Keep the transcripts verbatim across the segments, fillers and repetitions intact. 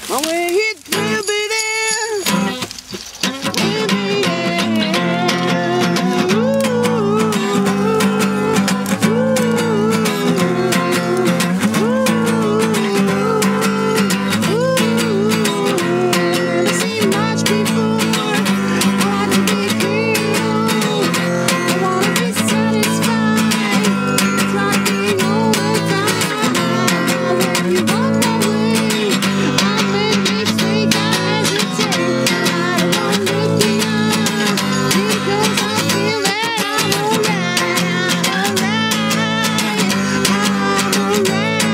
And when it will be there, we'll be there. Ooh, ooh, ooh, ooh. I've seen much before. I want to be healed. I want to be satisfied. It's like being overtime. When you walk that way, I make mistakes, I hesitate. I don't want to look beyond, because I feel that I'm alright. I'm alright. I'm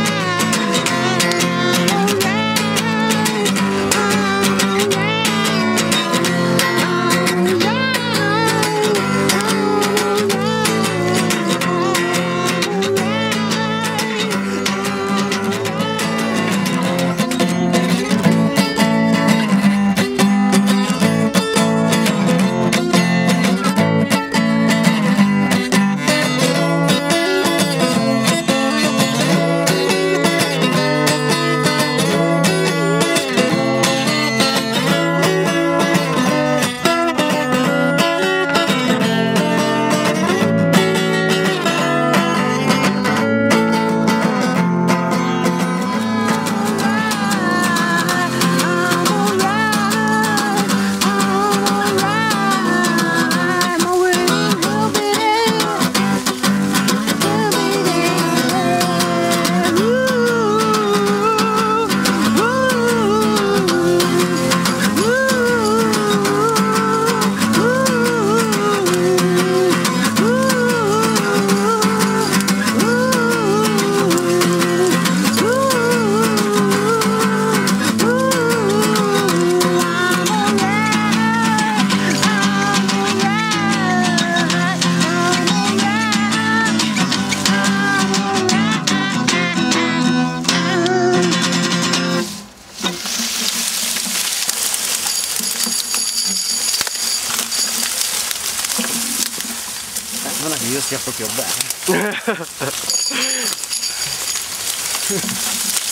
non è che io stia proprio bene.